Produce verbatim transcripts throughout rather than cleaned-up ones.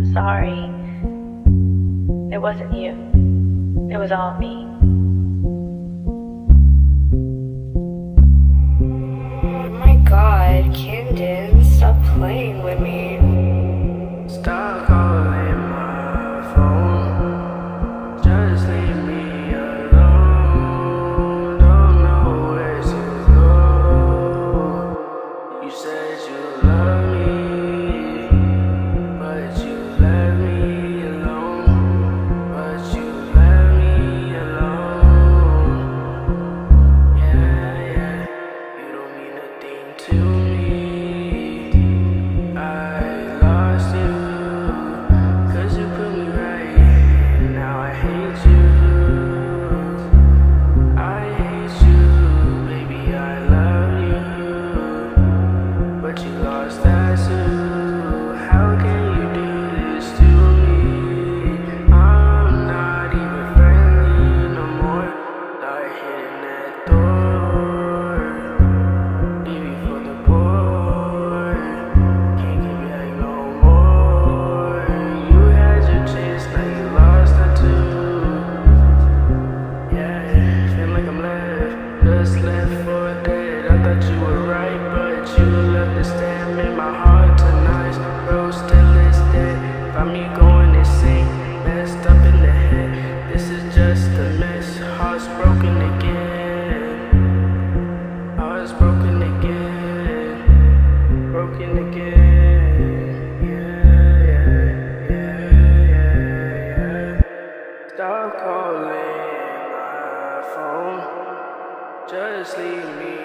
sorry. It wasn't you. It was all me. Oh my god, Camden, stop playing with me. Stop calling my phone. Just leave me alone. Don't know where to go. You said you love me, but you left me alone. But you left me alone. Yeah, yeah. You don't mean a thing to me. I lost you. You put me right, now I hate you. I hate you, baby, I love you. But you lost that too. How can you do this to me? I'm not even friendly no more. Start hitting that door. Leave you for the boy. Can't give you back no more. Chase, now you lost her too. Yeah, feel like I'm left, just left for dead. I thought you were right, but you left the stamp in my heart tonight. Bro, still is dead. Got me going insane, messed up in the head. This is just a mess. Heart's broken again. Heart's broken again. Broken again. Stop calling my phone. Just leave me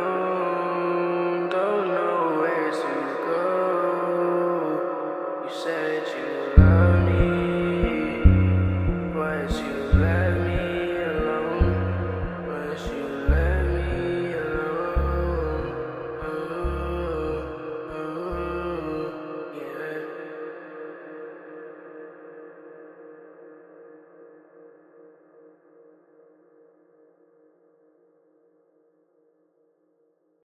alone. Don't know where to go. You said